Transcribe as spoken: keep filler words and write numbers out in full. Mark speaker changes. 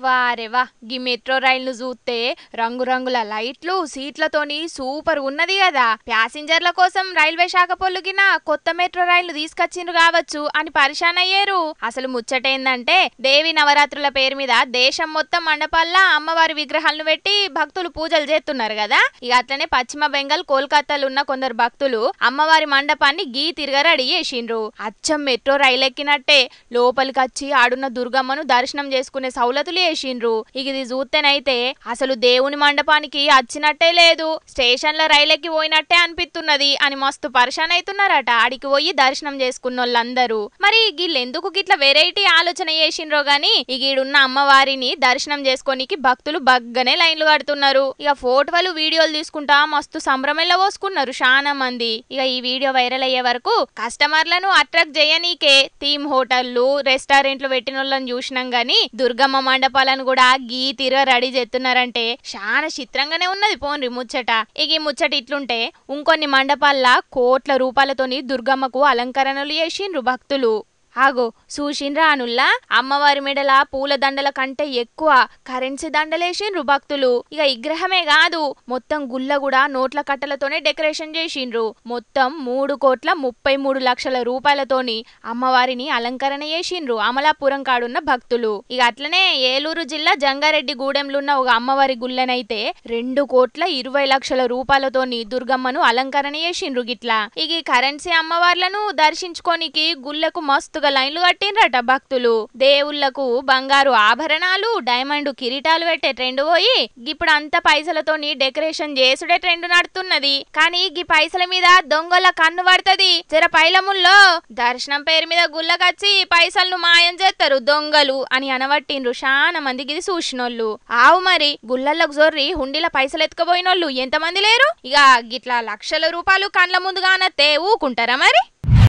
Speaker 1: వారే వా గీ మెట్రో రైలును చూస్తే రంగురంగుల లైట్లు సీట్లతోని సూపర్ ఉన్నది కదా. ప్యాసింజర్ల కోసం రైల్వే శాఖ పొల్లుగిన కొత్త మెట్రో రైలు తీసుకొచ్చిండ్రు కావచ్చు అని పరిశాన్ అయ్యారు. అసలు ముచ్చటేందంటే దేవి నవరాత్రుల పేరు మీద దేశం మొత్తం మండపాల్లో అమ్మవారి విగ్రహాలను పెట్టి భక్తులు పూజలు చేస్తున్నారు కదా. ఇక అట్లనే పశ్చిమ బెంగాల్ కోల్కతాలో ఉన్న కొందరు భక్తులు అమ్మవారి మండపాన్ని గీ తిరగ రెడీ చేసిండ్రు. అచ్చం మెట్రో రైలు ఎక్కినట్టే లోపలికి వచ్చి ఆడున్న దుర్గమ్మను దర్శనం చేసుకునే సౌలతులు చేసిండ్రు. ఇక ఇది చూస్తేనైతే అసలు దేవుని మండపానికి వచ్చినట్టే లేదు, స్టేషన్ల రైలెక్కి పోయినట్టే అనిపిస్తున్నది అని మస్తు పరిశాన్ అవుతున్నారట ఆడికి పోయి దర్శనం చేసుకున్న వాళ్ళందరూ. మరి వీళ్ళెందుకు గిట్ల వెరైటీ ఆలోచన చేసిండ్రో గాని ఇక ఈడున్న అమ్మవారిని దర్శనం చేసుకోనికి భక్తులు బగ్గనే లైన్లు కడుతున్నారు. ఇక ఫోటోలు వీడియోలు తీసుకుంటా మస్తు సంభ్రమేలా పోసుకున్నారు చాలా మంది. ఇక ఈ వీడియో వైరల్ అయ్యే వరకు కస్టమర్లను అట్రాక్ట్ చేయనీకే థీమ్ హోటళ్లు రెస్టారెంట్లు పెట్టిన వాళ్ళని చూసినాం గాని దుర్గమ్మ మండపాలను కూడా గీ తీర రెడీ చేస్తున్నారంటే చాలా చిత్రంగానే ఉన్నది పోన్రి ముచ్చట. ఇక ఈ ముచ్చట ఇట్లుంటే ఇంకొన్ని మండపాల్లో కోట్ల రూపాయలతోని దుర్గమ్మకు అలంకరణలు చేసిండ్రు భక్తులు. ఆగో చూసిండ్రా అనుల్లా అమ్మవారి మెడల పూల దండల కంటే ఎక్కువ కరెన్సీ దండలేసిండ్రు భక్తులు. ఇక విగ్రహమే కాదు మొత్తం గుల్ల కూడా నోట్ల కట్టలతోనే డెకరేషన్ చేసిండ్రు. మొత్తం మూడు కోట్ల ముప్పై మూడు లక్షల రూపాయలతోని అమ్మవారిని అలంకరణ చేసిండ్రు అమలాపురం కాడున్న భక్తులు. ఇక అట్లనే ఏలూరు జిల్లా జంగారెడ్డి గూడెంలో ఉన్న ఒక అమ్మవారి గుళ్ళనైతే రెండు కోట్ల ఇరవై లక్షల రూపాయలతోని దుర్గమ్మను అలంకరణ చేసిండ్రు గిట్లా. ఇక ఈ కరెన్సీ అమ్మవార్లను దర్శించుకోనికి గుళ్ళకు మస్తు లైన్లు కట్టిండ్రట భక్తులు. దేవుళ్లకు బంగారు ఆభరణాలు డైమండ్ కిరీటాలు పెట్టే ట్రెండ్ పోయి ఇప్పుడు అంత పైసలతోని డెకరేషన్ చేసుడే ట్రెండ్ నడుతున్నది. కానీ గీ పైసల మీద దొంగల కన్ను పడుతుంది జర పైలముల్లో. దర్శనం పేరు మీద గుళ్ళకచ్చి పైసలను మాయం చేస్తారు దొంగలు అని అనబట్టిండ్రు చాలా మంది గిది చూసినోళ్ళు. ఆవు మరి గుళ్ళల్లోకి జొర్రి హుండీల పైసలు ఎత్తుకుపోయినోళ్ళు ఎంతమంది లేరు. ఇక గిట్లా లక్షల రూపాయలు కండ్ల ముందుగానత్తే ఊకుంటారా మరి.